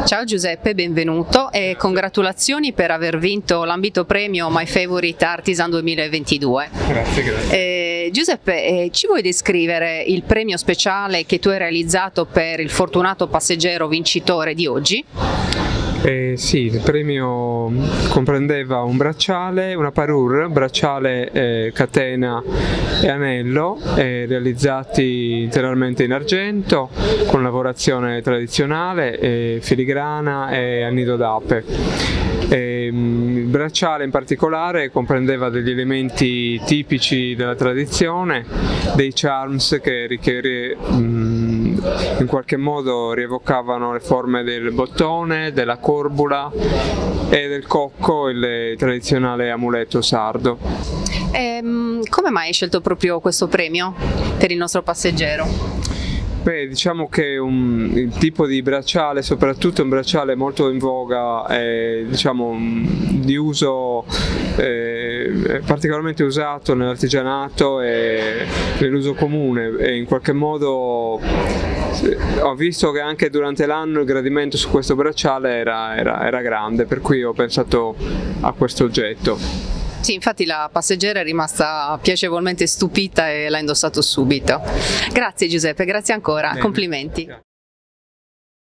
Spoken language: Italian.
Ciao Giuseppe, benvenuto e congratulazioni per aver vinto l'ambito premio My Favorite Artisan 2022. Grazie. Giuseppe, ci vuoi descrivere il premio speciale che tu hai realizzato per il fortunato passeggero vincitore di oggi? Sì, il premio comprendeva un bracciale, una parure, bracciale, catena e anello, realizzati integralmente in argento con lavorazione tradizionale, filigrana e annido d'ape. Il bracciale in particolare comprendeva degli elementi tipici della tradizione, dei charms che in qualche modo rievocavano le forme del bottone, della corbula e del cocco, il tradizionale amuleto sardo. Come mai hai scelto proprio questo premio per il nostro passeggero? Beh, diciamo che il tipo di bracciale, soprattutto un bracciale molto in voga, diciamo, di uso particolarmente usato nell'artigianato e nell'uso comune, e in qualche modo ho visto che anche durante l'anno il gradimento su questo bracciale era grande, per cui ho pensato a questo oggetto. Sì, infatti la passeggera è rimasta piacevolmente stupita e l'ha indossato subito. Grazie Giuseppe, grazie ancora, Bene. complimenti.